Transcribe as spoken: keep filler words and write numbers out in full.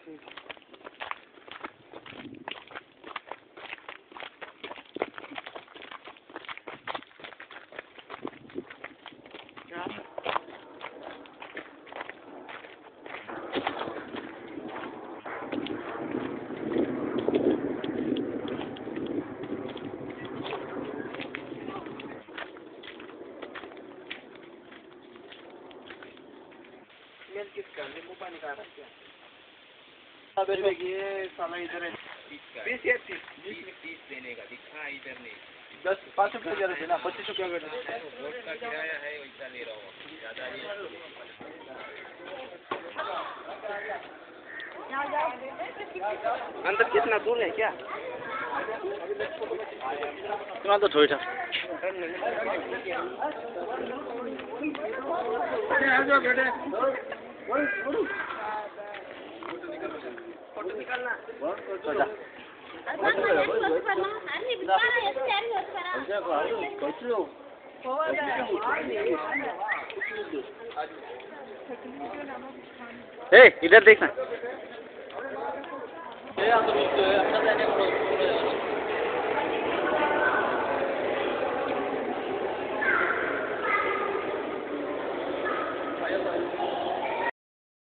किसका नींबू पानी का रहा है क्या? बैठो ये साला इधर है बीस या तीस बीस तीस देने का दिखा इधर नहीं दस पाँच रुपये जरा देना पच्चीस रुपया का रोड का किराया है वैसा ले रहा हूँ ज़्यादा नहीं अंदर कितना दूर है क्या तुम्हारा तो थोड़ी था फोटो निकालना ए इधर देखना